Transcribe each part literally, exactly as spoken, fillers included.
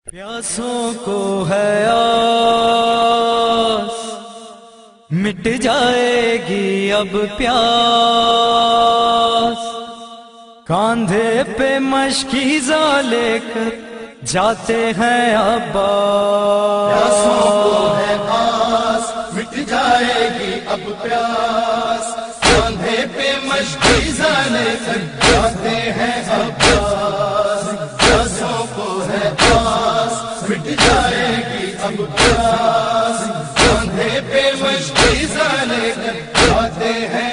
پیاسوں کو ہے آس مٹ جائے گی اب پیاس، کاندھے پہ مشکیزہ لے کر جاتے ہیں عباس۔ پیاسوں کو ہے آس مٹ جائے گی اب پیاس، کاندھے پہ مشکیزہ لے کر جاتے ہیں عباس۔ پیاسوں کو ہے آس مٹ جائے گی اب پیاس، کاندھے پہ مشکیزہ لے کر جاتے ہیں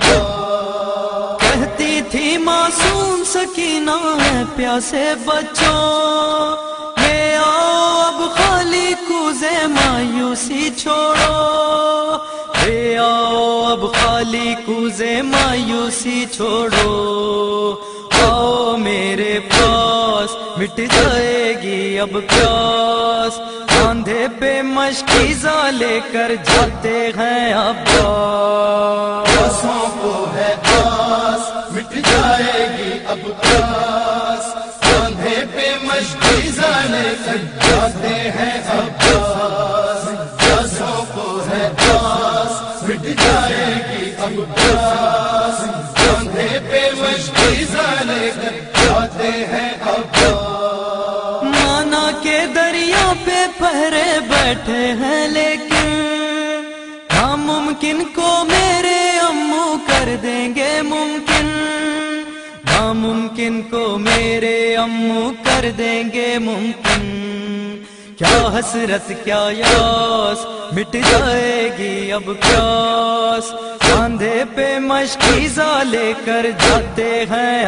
عباس۔ کہتی تھی معصوم سکینہ ہے پیاسے بچوں، لے آؤ اب خالی کوزے مایوسی چھوڑو، لے آؤ اب خالی کوزے مایوسی چھوڑو، آؤ میرے پاس مٹ جائے گی اب پیاس، کاندھے پہ مشکیزہ لے کر جاتے ہیں عباس۔ پیاسوں کو ہے آس مٹ جائے گی اب پیاس، کاندھے پہ مشکیزہ لے کر جاتے ہیں عباس۔ پیاسوں کو ہے آس مٹ جائے گی اب پیاس، کاندھے پہ مشکیزہ لے کر جاتے ہیں عباس۔ مانا کے دریا پہ پہرے بیٹھے ہیں لیکن ناممکن کو میرے امو کر دیں گے ممکن، ناممکن کو میرے امو کر دیں گے ممکن، کیا حسرت کیا یاس مٹ جائے گی اب پیاس، کاندھے پہ مشکیزہ لے کر جاتے ہیں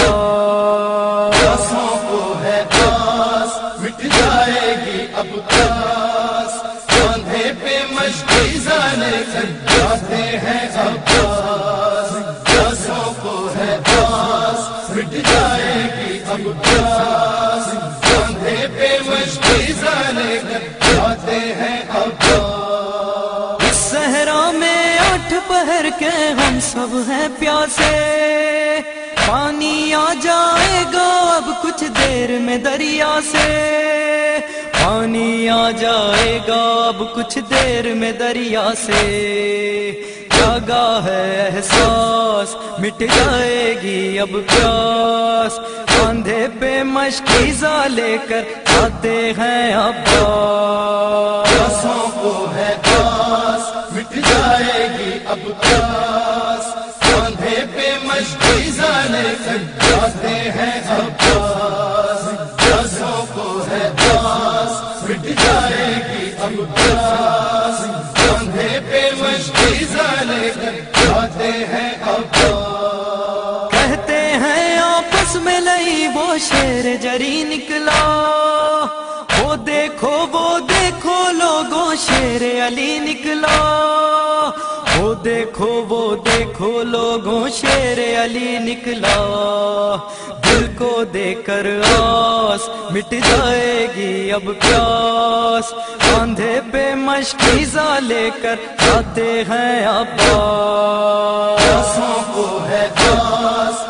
عباس۔ پیاسوں کو ہے آس مٹ جائے گی اب پیاس، کاندھے پہ مشکیزہ لے کر جاتے ہیں عباس۔ پیاسوں کو ہے آس مٹ جائے گی اب پیاس، کاندھے پہ مشکیزہ لے کر جاتے ہیں عباس۔ اس صحرا میں آٹھ پہر کے ہم سب ہیں پیاسے، پانی آ جائے گا اب کچھ دیر میں دریا سے، پانی آ جائے گا اب کچھ دیر میں دریا سے، جاگا ہے احساس مٹ جائے گی اب پیاس، کاندھے پہ مشکیزہ لے کر جاتے ہیں عباس۔ پیاسوں کو ہے آس مٹ جائے گی اب پیاس، کاندھے پہ مشکیزہ لے کر جاتے ہیں عباس۔ پیاسوں کو ہے آس مٹ جائے گی اب پیاس، کاندھے پہ مشکیزہ لے کر جاتے ہیں عباس۔ کہتے ہیں آپس میں لئی وہ شیر جری نکلا، وہ دیکھو وہ دیکھو لوگوں شیر علی نکلا، وہ دیکھو وہ دیکھو لوگوں شیر علی نکلا، دل کو دے کر آس مٹ جائے گی اب پیاس، کاندھے پہ مشکیزہ لے کر جاتے ہیں عباس۔ پیاسوں کو ہے آس